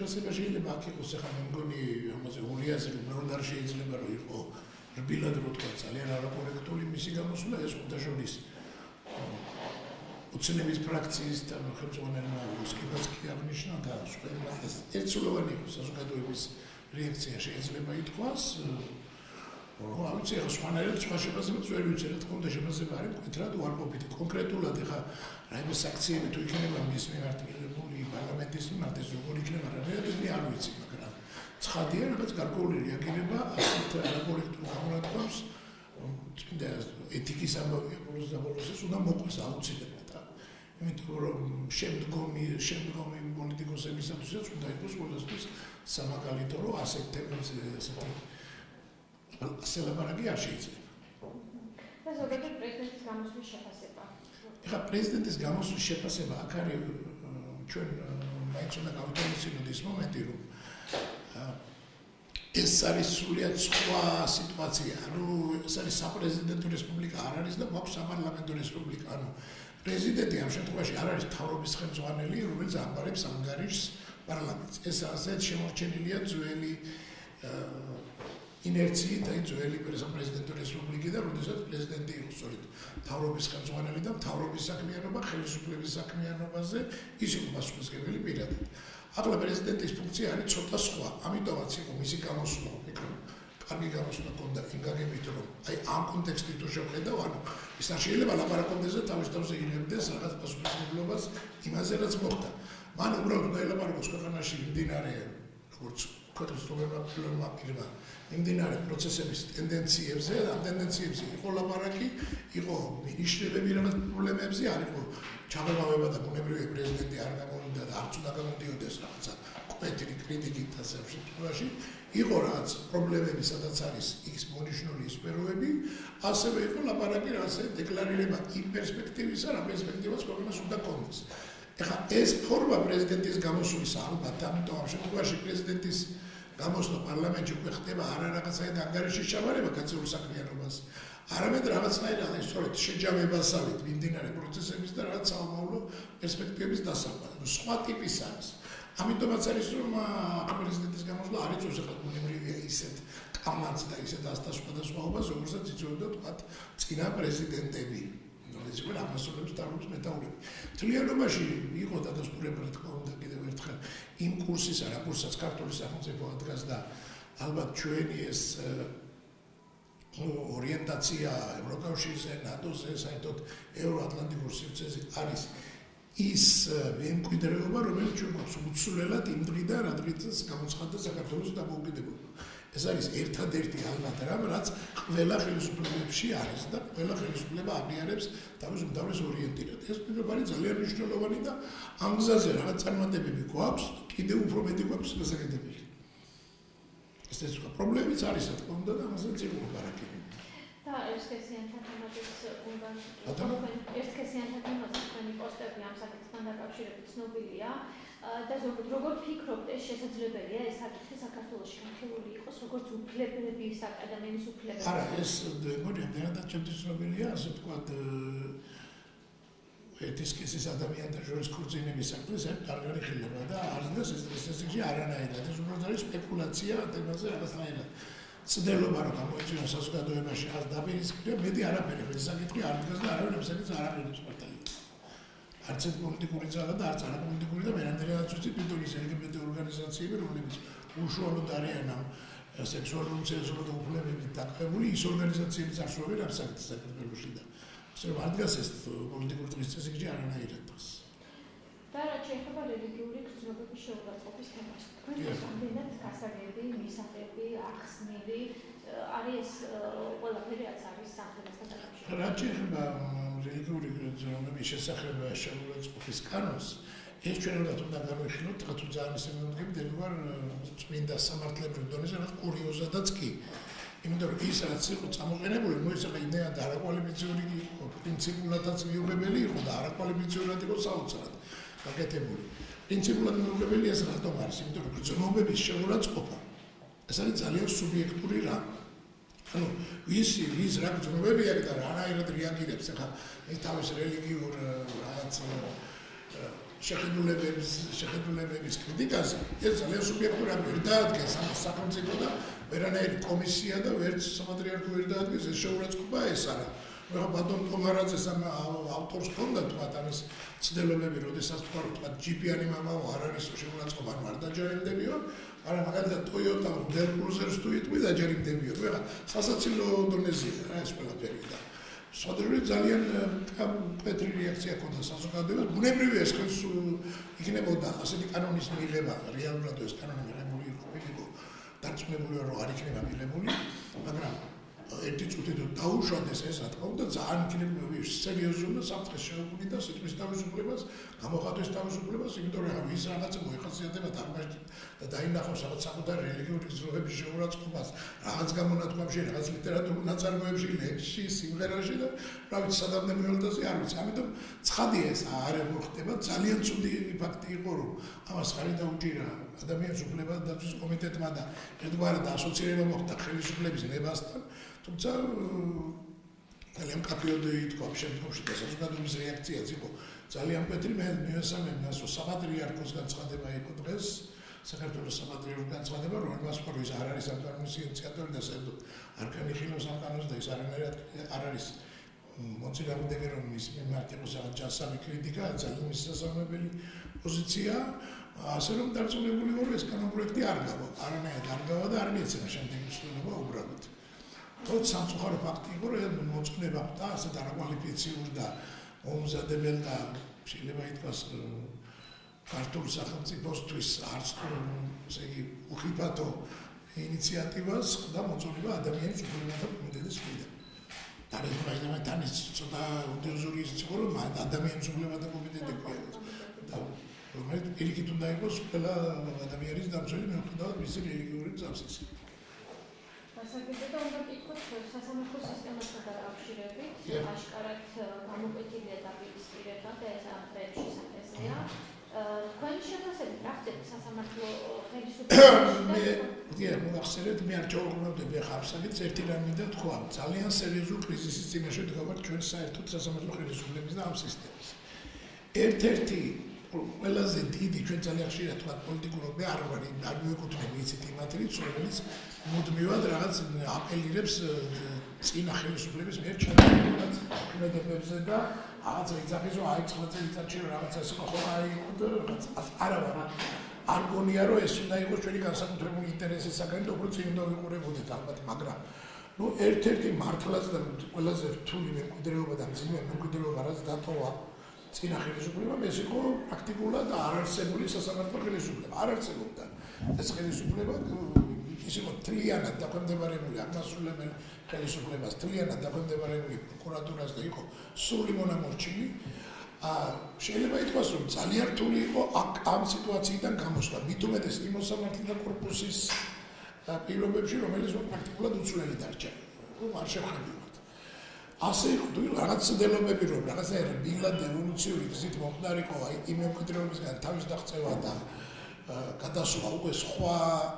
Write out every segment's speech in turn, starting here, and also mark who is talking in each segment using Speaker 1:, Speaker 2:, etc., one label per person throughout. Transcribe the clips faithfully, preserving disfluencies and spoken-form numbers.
Speaker 1: შეფასება შეიძლება აქ იყოს, ახლა მე მგონი ამაზე გურიაზე რომ არ შეიძლება რომ იყო რბილად რო თქვა ძალიან არაკორექტული მისი გამოსვლა ეს უდაშორის უცნების ფრაქციის და ხელმძღვანელმა უსკიბაც კი აღნიშნა და სხვა ერთსულოვანი იყო საზოგადოების რეაქცია შეიძლება ითქვას რომ ავიცი ახლა სხვანაირად სხვა შეფასებაც ვერ ვიცი რა თქმა უნდა შეფასება არის მკვეთრად უარყოფითი კონკრეტულად ახლა რაიმე საქციები თუ იქნება მის მიმართ მიღებული პარლამენტის მიმართ ეს როგორ იქნება რა მე არ ვიცი მაგრამ ცხადია რაღაც გარკვეული რეაგირება ასეთ არაკორექტულ გამონათქვამს წმინდა ეთიკის ამბავია ბოლოს და ბოლოს ეს უნდა მოყვეს აუცილებლად რა იმიტომ რომ შემდგომი შემდგომი პოლიტიკოსებისათვის უნდა იყოს ყველასთვის სამაგალითო რომ ასეთ თემებზე ასეთი სელაპარაკი არ შეიძლება.
Speaker 2: და ზოგადად პრეზიდენტის გამოსვლის შეფასება.
Speaker 1: ეხლა პრეზიდენტის გამოსვლის შეფასება აქ არის ჩვენ მაინც უნდა გავიტანოთ ის მომენტი რომ ეს არის სრულიად სხვა სიტუაცია. ანუ ეს არის საპრეზიდენტო რესპუბლიკა არ არის და გვაქვს საპარლამენტო რესპუბლიკა. ანუ პრეზიდენტი ამ შემთხვევაში არ არის მთავრობის ხელმძღვანელი, რომელიც აბარებს ანგარიშს პარლამენტს. ეს ასეთ შემორჩენილია ძველი ინერციით აი ძველი პრეზიდენტო რესპუბლიკი და როდესაც პრეზიდენტი იყო სწორედ მთავრობის ხელმძღვანელი და მთავრობის საქმიანობა ხელისუფლების საქმიანობაზე ის იყო პასუხისმგებელი პირადად. ახლა პრეზიდენტის ფუნქცია არის ცოტა სხვა, ამიტომაც იყო მისი გამოსვლა, ვფიქრობ, კარგი გამოსვლა ჰქონდა იმ გაგებით რომ აი ამ კონტექსტით თუ შევხედავ, ანუ ის არ შეიძლება ლაპარაკობდეს და თავის თავზე იღებდეს რაღაც პასუხისმგებლობას იმაზე რაც მოხდა. მან უბრალოდ დაელაპარაკოს ქვეყანაში მიმდინარე როგორც ქვეყნის პრობლემა პირმა იმდინარე პროცესების ტენდენციებზე და ამ ტენდენციებზე იყო ლაპარაკი, იყო მინიშნებები რაღაც პრობლემებზე, არ იყო ჩამოყალიბება და ბუნებრივია პრეზიდენტი არ გამოვიდა და არც უნდა გამოდიოდეს რაღაცა კვეთრი კრიტიკით ასე შემთხვევაში, იყო რაღაც პრობლემები, სადაც არის ის მონიშნული სფეროები, ასევე იყო ლაპარაკი რაღაცა დეკლარირება იმ პერსპექტივისა, რა პერსპექტივას ქვეყანას უნდა კონდეს. ეხლა ეს ფორმა პრეზიდენტის გამოსვლის ალბათ, ამიტომ ამ შემთხვევაში პრეზიდენტის გამოსვლა პარლამენტში უკვე ხდება არა რაღაცაი ანგარიშის ჩაბარება კაცეულ საქმიანობას, არამედ რაღაცნაირად აი სწორედ შეჯამებასავით მიმდინარე პროცესების და რაღაც საომავლო პერსპექტივების დასახვა. სხვა ტიპის არის. ამიტომაც არის რომ პრეზიდენტის გამოსვლა არ იწვევს ახლა ბუნებრივია ისეთ კამაც და ისეთ ასთა სხვადასხვაობას, როგორცაც იწვევდა თქვათ წინა პრეზიდენტები. ეს იყო ამასოლებს თავის მეტაურები. თლიანობაში იყო დადასტურება რა თქმა უნდა კიდევ ერთხელ იმ კურსისა, რა კურსაც ქართული სახელმწიფო ადგას და ალბათ ჩვენი ეს ორიენტაცია ევროკავშირზე, ნატოზე, საერთოდ ევროატლანტიკურ სივრცეზე არის ის მემკვიდრეობა, რომელიც ჩვენ გვაქვს უცვლელად იმ დღიდან, რა დღესაც გამოცხადდა საქართველოს დამოუკიდებლობა. ეს არის ერთადერთი ალბათ რამ, რაც ყველა ხელისუფლებებში არის და ყველა ხელისუფლება აღიარებს თავის უმთავრეს ორიენტირად. ეს პირობა არის ძალიან მნიშვნელოვანი და ამ გზაზე რაღაც წარმატებები გვაქვს, კიდევ უფრო მეტი გვაქვს გასაკეთებელი. ეს ეს პრობლემიც არის, რა თქმა უნდა, და ამასაც იყო ლაპარაკი.
Speaker 2: და ერთსქესიანთა თემაზეც უნდა ერთსქესიანთა თემაზე თქვენი პოსტები ამ საკითხთან დაკავშირებით ცნობილია. და ზოგადად როგორ ფიქრობთ ეს შესაძლებელია ეს საკითხი საქართველოში განხილული იყოს როგორც უფლებების აკადემიის უფლებები?
Speaker 1: არა, ეს მოდერნად ჩემთვის ცნობილია, ასე ვთქვათ, ერთის კისის ადამიანთა შორის ქორწინების საქმეს არ გარიხილება და არც ეს ესეთი არანაირად ეს უბრალოდ არის სპეკულაცია თემაზე რაღაცნაირად. ცდილობა რომ გამოიწვიოს საზოგადოებაში რაღაც დაპირისპირება, მეტი არაფერი, ეს საკითხი არ დგას და არავინ ამ საკითხს არ აღნიშნავს პარტიით. არც ეს პოლიტიკური ძალა და არც არაპოლიტიკური და მერამდენადაც ვიცი თვითონ ის ელგბტ ორგანიზაციები, რომლებიც უშუალოდ არიან ამ სექსუალური უმცირესობათა უფლებებით დაკავებული, ის ორგანიზაციებიც არსებობენ ამ საკითხის საკითხებში და ასე რომ არ დგას ეს პოლიტიკური დღის წესრიგი არანაირად დღეს.
Speaker 2: და რაც შეეხება რელიგიური გრძნობების შეურაცხყოფის თემას, თქვენ რამდენად გასაგები, მისაღები, ახსნილი არის ყველაფერი რაც არის სახელმწიფოსთან დაკავშირებით.
Speaker 1: რაც შეეხება რელიგიური გრძნობების შესახებ შეურაცხყოფის კანონს, ეს ჩვენებად უნდა განვიხილოთ, რაღაც თუ ძალიან ისე მივდგებით, ერთგვარ წმინდა სამართლებრივ დონეზე რაღაც კურიოზადაც კი. იმიტომ რომ ის რაც იყო წამოყენებული, ნუ ეს იმდენად არაკვალიფიციური იყო, პრინციპულადაც მიუღებელი იყო და არაკვალიფიციურად იყო საოცრად გაკეთებული. პრინციპულად მიუღებელი ეს რატომ არის? იმიტომ რომ გრძნობების შეურაცხყოფა ეს არის ძალიან სუბიექტური რამ. ანუ ვისი ვის რა გრძნობები აქვს და რანაირად რეაგირებს ახლა ეს თავის რელიგიურ რაღაც შეხედულებების შეხედულებების კრიტიკაზე, ეს ძალიან სუბიექტურად ვერ დაადგენს ამ სახელმწიფო და ვერანაირი კომისია და ვერც საპატრიარქო ვერ დაადგენს, ეს შეურაცხყოფა ეს არა. რა ბატონ კომარაძეს ამ ავტორს ჰქონდა თქვა ამის ცდილობები, როდესაც თქვა თქვა ჯიპიანი მამაო არ არის შეურაცხყოფა, ანუ არ დაჯერებდებიო, მაგრამ მაგალითად Toyota Land Cruiser-ს თუ იტყვი დაჯერებდებიო. რა სასაცილო დონეზეა რა ეს ყველაფერი და სოდრული ძალიან პეტრი რეაქცია ქონდა საზოგადოებას. ბუნებრივია ეს ხელს იქნებოდა ასეთი კანონის მიღება, რეალურად ეს კანონი მიღებული იყო, დარწმუნებული ვარ რომ არ იქნება მიღებული, მაგრამ ერთი წუთით დაუშვადეს ეს რა თქმა უნდა ძალიან იქნება სერიოზული და საფრთხეს შეუქმნი და სიტყვის თავისუფლებას, გამოხატვის თავისუფლებას, იმიტომ რომ ის რაღაცა მოიხსენიება თამაში და დაინახავს რაღაც საკუთარი რელიგიური გზნობების შეურაცხყოფას, რაღაც გამონათქვამში, რაღაც ლიტერატურულ ნაწარმოებში, ლექსში, სიმღერაში და რა ვიცი სადამდე მიღელდაზე არ ვიცი. ამიტომ ცხადია ეს არ მოხდება, ძალიან ცუდი ფაქტი იყო რომ ამას ხარი დაუჭირა ადამიანის უფლებათა დაცვის კომიტეტმა და ერთგვარად ასოცირება მოხდა ხელისუფლების ნებასთან. თუმცა ძალიან კაფეოდე ითქვა შემდგომში და საზოგადოების რეაქციაც იყო ძალიან პეტრი. მე მივესალმებ მას რომ საპატრიარქოს განცხადება იყო დღეს, საქართველოს საპატრიარქოს განცხადება, რომ მას ხო ის არ არის ამ კანონის ინიციატორი და საერთოდ არ განიხილავს ამ კანონს და ის არანაირად არ არის მოწინააღმდეგე რომ ის მიმართ იყოს რაღაც ჯანსაღი კრიტიკა, ძალიან მისასალმებელი პოზიცია. ასე რომ დარწმუნებული ვარ ეს კანონპროექტი არ გავა, არანაირად არ გავა და არ მიეცემა შემდეგი ცვლილება უბრალოდ. თორე სამწუხარო ფაქტი იყო რომ მოწმება და ასეთ არაკვალიფიციურ და მომზადებელ და შეიძლება ითქვას ქართულ სახელმწიფოსთვის არც თუ ესე იგი უხიფათო ინიციატივას და მოწონება ადამიანის უფლებათა კომიტეტის მხრიდან. დარეგულირება თანის ცოტა უდიოზური იყო რომ ადამიანის უფლებათა კომიტეტი ყავს და რომელიც პირიქით უნდა იყოს ყველა ადამიანის დამცველი მიუხედავად მისი რელიგიური წამსისა.
Speaker 2: Სასაგებდა უნდა ვკითხოთ სასამართლო სისტემასთან დაკავშირებით, აშკარად გამოკვეთილია დაპირისპირება და ეს ამ დღეებში საფესია. თქვენი შეფასებით რა ხდება სასამართლო ხელისუფლებაში?
Speaker 1: მე მე მოახსენეთ მე არ ჩაუყრდები ახლა ამსაგებს ერთი რამე და თქვა ძალიან სერიოზულ კრიზისის წინაშე დგავართ ჩვენ საერთოდ სასამართლო ხელისუფლების და ამ სისტემის. ერთ-ერთი ყველაზე დიდი ჩვენ ძალიან ხშირად თქვა პოლიტიკურობე არ ვარ არ მეკუთვნები იცით იმათ რომელიც მუდმივად რაღაც აპელირებს წინა ხელისუფლების მიერ ჩატარებულებას ქმედებებზე და რაღაცა იცახის რომ აი ცხრა წელიწადში რაღაცა იყო ხო აი რაღაც არა ვარ არ გონია რომ ეს უნდა იყოს ჩვენი განსაკუთრებული ინტერესის საკითხი და უფრო წინ უნდა ვიყურებოდეთ ალბათ მაგრამ ნუ ერთ-ერთი მართლაც და ყველაზე რთული მემკვიდრეობა და მძიმე მემკვიდრეობა რაც დატოვა წინა ხელისუფლებამ ეს იყო პრაქტიკულად არარსებული სასამართლო ხელისუფლება. არ არსებობდა ეს ხელისუფლება ის იყო თლიანად დაქვემდებარებული აღმასრულებელ ხელისუფლებას, თლიანად დაქვემდებარებული პროკურატურას და იყო სრული მონამორჩილი. შეიძლება ითქვას რომ ძალიან რთული იყო ამ სიტუაციიდან გამოსვლა. მით უმეტეს იმ მოსამართლეთა კორპუსის პირობებში, რომელიც პრაქტიკულად უცვლელი დარჩა. არ შევხედავთ. ასე იყო რაღაც ცდილობები რომ რაღაცნაირად ბილად ევოლუციური გზით მომხდარიყო აი იმ მემკვიდრეობისგან თავის დაღწევა და გადასვლა უკვე სხვა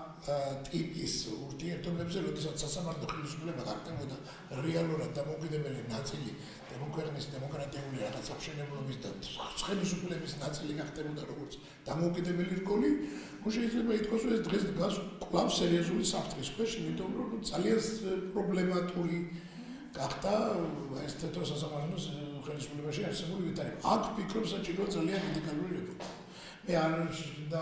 Speaker 1: ტიპის ურთიერთობებზე, როდესაც სასამართლო ხელისუფლება გახდებოდა რეალურად დამოუკიდებელი ნაწილი დემოკრატიის დემოკრატიული რაღაც აღშენებლობის და ხელისუფლების ნაწილი გახდებოდა როგორც დამოუკიდებელი რგოლი, ნუ შეიძლება ითქვას რომ ეს დღეს დგას კვლავ სერიოზული საფრთხის ქვეშ, იმიტომ რომ ძალიან პრობლემატური გახდა ეს თეთრ სასამართლოს ხელისუფლებაში არსებული ვითარება. აქ ფიქრობ საჭიროა ძალიან რადიკალური რეფორმა. მე არ და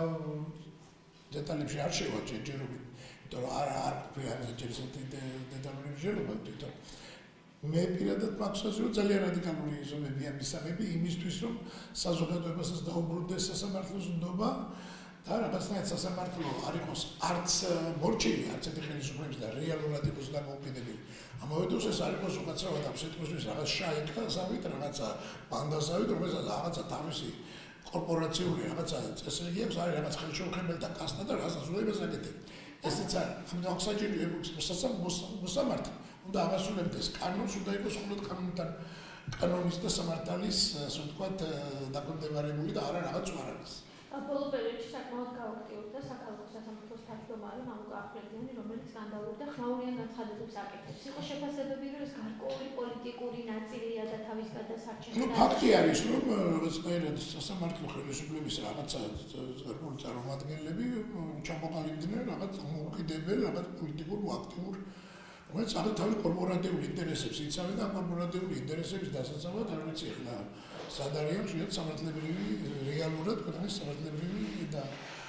Speaker 1: დეტალებში არ შევაჩერე ჯერობით, იმიტომ რომ არ არ ვიყავ ჯერ ესეთი დეტალური ჯერობა, თვითონ მე პირადად მაქვს რომ ძალიან რადიკალური ზომებია მისაღები იმისთვის რომ საზოგადოებასაც დაუბრუნდეს სასამართლოს ნდობა და რაღაცნაირად სასამართლო არ იყოს არც მორჩილი, არც ერთი ხელისუფლების და რეალურად იყოს დამოუკიდებელი. ამავე დროს ეს არ იყოს უკაცრავად ამ სიტყვისთვის რაღაც შაიკასავით, რაღაცა ბანდასავით, რომელსაც რაღაცა თავისი კორპორაციული რაღაცა წესრიგი აქვს, არის რაღაც ხელშეუხებელთა კასტა და რაღაცა ზოებას აკეთებს. ესეც არ, ამიტომ აღსაჯერია მოსამართლე უნდა აღასრულებდეს კანონს, უნდა იყოს მხოლოდ კანონთან კანონის და სამართალის, ასე ვთქვათ, დაქვემდებარებული და არა რაღაც უარადეს.
Speaker 2: ბოლო პერიოდში საკმაოდ გააქტიურდა საქალაქო სასამართლოს თავმჯდომარე მამუკა ახვლედიანი, რომელიც განდალულდა ხმაურიან განცხადებებს აკეთებს. იყო შეფასებები, რომ ეს გარკვეული პოლიტიკური ნაწილია და თავის გადასარჩენად?
Speaker 1: ნუ ფაქტი არის, რომ რაღაცნაირად სასამართლო ხელისუფლების რაღაცა გარკვეული წარმომადგენლები ჩამოყალიბდნენ რაღაც მოუკიდებელ, რაღაც პოლიტიკურ აქტიურ, რომელიც ახლა თავის კორპორატიული ინტერესებს იცავენ და კორპორატიული ინტერესების დასაცავად არ ვიცი ახლა სად არიან შეიძლება სამართლებრივი რეალურად ქვეყნის სამართლებრივი და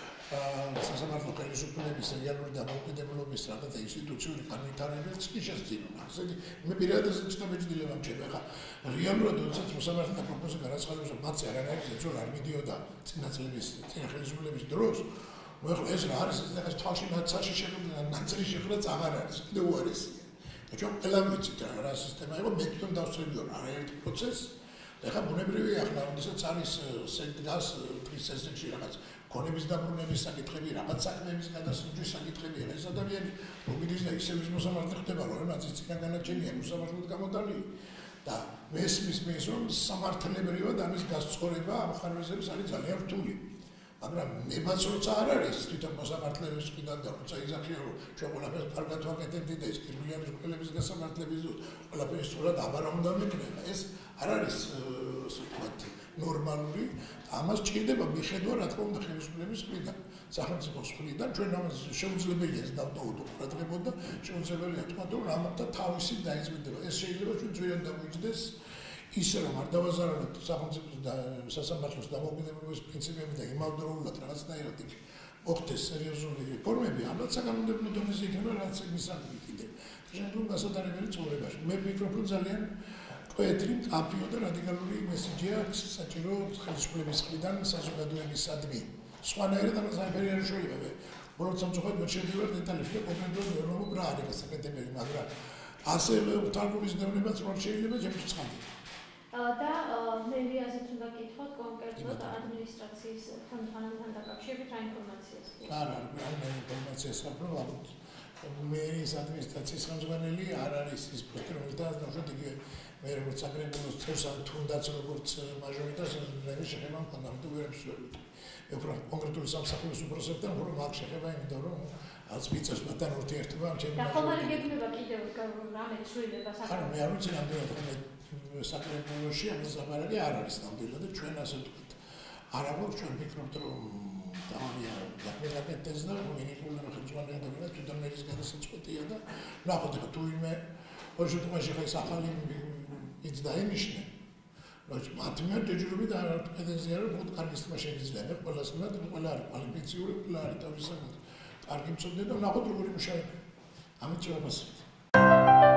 Speaker 1: სასამართლო ხელისუფლების რეალური დამოუკიდებლობის რაღაცა ინსტიტუციური განვითარებაც კი შესწირება. ასე იგი მე პირადად ცნობიჯდილება მჩები ახლა რეალურად როდესაც მოსამართლე პროპოზიცია განაცხადებს რომ მათზე არანაირი ზეწოლა არ მიდიოდა წინა წლების წინა ხელისუფლების დროს ну ახლა ეს რა არის ეს თვალში ნაცარში შეხვდა ნაცარი შეხვდა აღარ არის კიდევ არის და ჩვენ ყველა ვიცით რა სისტემა იყო მე თვითონ დავსწრები ვარ არაერთი პროცესი და ახლა ბუნებრივი ახლა როდესაც არის სექტას დღის წესრიგში რაღაც ქონების დაბრუნების საკითხები რაღაც საქმეების გადასაჭრის საკითხები ეს ადამიანი მოგიდის და ისევ ის მოსამართლე ხდება რომ რაც წინა განაჩენია მოსამართლედ გამოტანილი და მესმის მის რომ სამართლებრივად ამის გასწორება ამ ხარვეზებს არის ძალიან რთული მაგრამ ნებაც როცა არ არის თვითონ მოსამართლეების მხრიდან და როცა იზახია რომ ჩვენ ყველაფერს კარგად ვაკეთებდი და ეს კირმილიანის ყველების გასამართლების ყველაფერი სწორად აბარა უნდა მეკნება ეს არ არის ასე ვთქვათ ნორმალური ამას ჭირდება მიხედვა რა თქმა უნდა ხელისუფლების მხრიდან სახელმწიფოს მხრიდან ჩვენ ამას შეუძლებელია ეს დავტოვოთ ყურადღებოდ და შეუძლებელია თქვა რომ ამათა თავისი დაიზმენდება ეს შეიძლება ჩვენ ძვირად დამოიჯდეს ისე რომ არ დავაზარალოთ სახელმწიფოს და სასამართლოს დამოუკიდებლობის პრინციპები და იმავდროულად რაღაცნაირად იქ მოხდეს სერიოზული რეფორმები ალბათ საკანონმდებლო დონეზე იქნება რაც მისაღები კიდევ შემდგომ გასადარებელი ცხოვრებაში მე ვფიქრობ რომ ძალიან კვეთრი მკაფიო და რადიკალური მესიჯია საჭირო ხელისუფლების მხრიდან საზოგადოებისადმი სხვანაირად ამას არაფერი არ შეიძლება ბოლოს სამწუხაროდ ვერ შევიდივარ დეტალებში და კონკრეტულად ვერ ვამბობ რა არის გასაკეთებელი მაგრამ ასე უთანხმობის დევნებაც რომ შეიძლება ჩემთვის ცხადია
Speaker 2: და მერიაზეც უნდა გითხოთ კონკრეტულად ადმინისტრაციის თანხმობასთან დაკავშირებით რა ინფორმაციას გქონდა?
Speaker 1: არა, არა ინფორმაციას გქონდა. მერის ადმინისტრაციის ხელმძღვანელი არ არის ის პოსტი, რომელთაც ნახოთ იგი მე როგორც საკრებულოს წევს თუნდაც როგორც მაჟორიტარს მე შეხება მქონდა, ამიტომ ვერ ვსვერი. მე უფრო კონკრეტული სამსახურის უფროსებთან უფრო მაგ შეხება, იმიტომ რომ რაც მიწევს მათთან ურთიერთობა ამ ჩემი
Speaker 2: და ხოლმე გეკნება კიდევ რამე ცვლილება
Speaker 1: საკრებულოს. არა, მე არ ვიცი რამდენად საკრებულოში ამის ზაბარაკი არ არის ნამდვილად და ჩვენ ასე ვთქვით. არ აქვს ჩვენ ვფიქრობთ რომ დავია დაკეთდეს და მინიმუმ ხელმძღვანელი და თვითონ მერის გადასაწყვეტია და ნახოთ ახლა თუ იმე ორი შემთხვევაში ხა ეს ახალი იც დაინიშნა. რომ მათ მიერ ჯერჯერობით არ აქვს პოტენციალი რომ კარგი სიტყვა შეიძლება და ყველას მიერ ყველა არის კვალიფიციური ყველა არის თავისუფლად კარგი მწოდნე და ნახოთ როგორი მუშაობა. ამით შევაფასებთ.